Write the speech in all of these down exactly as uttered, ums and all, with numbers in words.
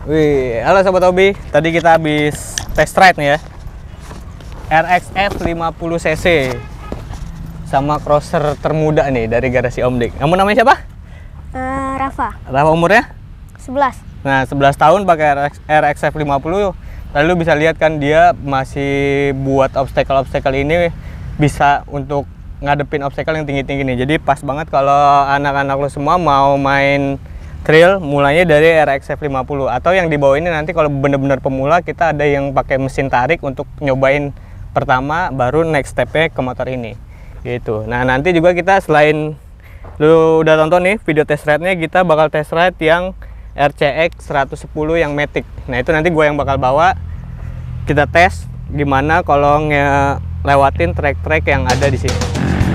Wih, halo Sobat Hobi. Tadi kita habis test ride nih ya, R X F lima puluh cc sama crosser termuda nih dari garasi Om Dik. Kamu namanya siapa? Uh, Rafa. Rafa, umurnya? sebelas. Nah, sebelas tahun pakai R X F lima puluh. Lalu bisa lihat kan dia masih buat obstacle-obstacle ini bisa untuk ngadepin obstacle yang tinggi-tinggi nih. Jadi pas banget kalau anak-anak lu semua mau main trail mulainya dari R X F lima puluh, atau yang di bawah ini nanti kalau bener-bener pemula kita ada yang pakai mesin tarik untuk nyobain pertama, baru next stepnya ke motor ini gitu. Nah, nanti juga kita selain lu udah tonton nih video test ride-nya, kita bakal test ride yang R C X seratus sepuluh yang Matic. Nah, itu nanti gue yang bakal bawa, kita tes gimana kalau ngelewatin trek-trek yang ada di sini.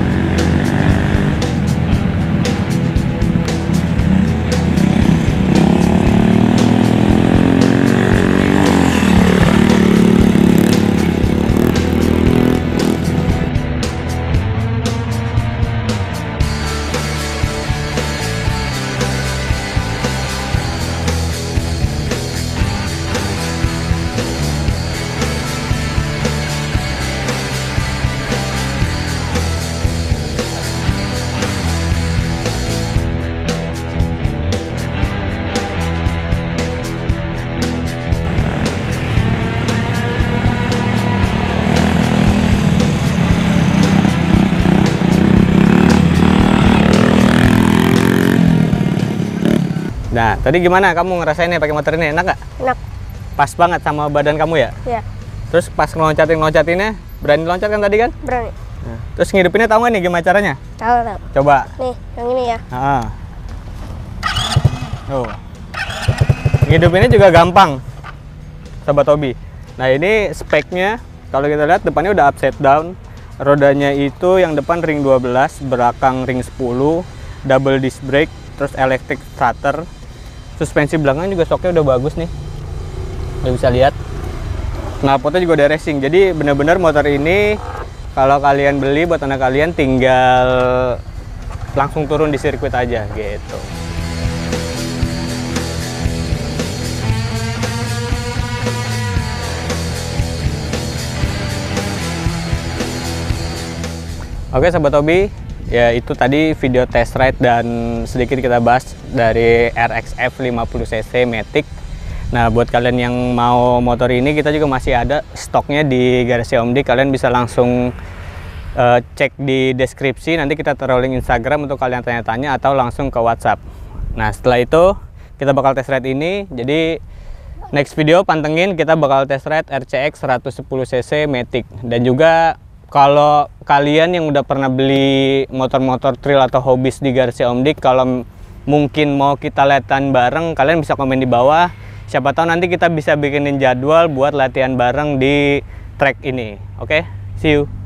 Nah, tadi gimana kamu ngerasainnya pakai motor ini? Enak nggak? Enak. Pas banget sama badan kamu ya? Iya. Terus pas ngeloncatin-loncatinnya, berani loncat kan tadi kan? Berani. Nah, terus ngidupinnya tahu nggak nih gimana caranya? Tahu, tahu. Coba. Nih, yang ini ya. Ah. Oh. Ngidupinnya juga gampang, Sobat Hobi. Nah, ini speknya kalau kita lihat depannya udah upside down. Rodanya itu yang depan ring dua belas, belakang ring sepuluh, double disc brake, terus electric starter. Suspensi belakang juga stoknya udah bagus nih, udah bisa lihat. Knalpotnya juga udah racing. Jadi bener-bener motor ini kalau kalian beli buat anak kalian tinggal langsung turun di sirkuit aja gitu. Oke Sobat Hobi, ya itu tadi video test ride dan sedikit kita bahas dari R X F lima puluh cc Matic. Nah, buat kalian yang mau motor ini, kita juga masih ada stoknya di garasi Om Dik. Kalian bisa langsung uh, cek di deskripsi, nanti kita taruh link Instagram untuk kalian tanya-tanya atau langsung ke WhatsApp. Nah, setelah itu kita bakal test ride ini. Jadi next video pantengin, kita bakal test ride R C X seratus sepuluh cc Matic. Dan juga kalau kalian yang udah pernah beli motor-motor trail atau hobis di garasi Om Dik, kalau mungkin mau kita latihan bareng, kalian bisa komen di bawah. Siapa tahu nanti kita bisa bikinin jadwal buat latihan bareng di track ini. Oke, see you.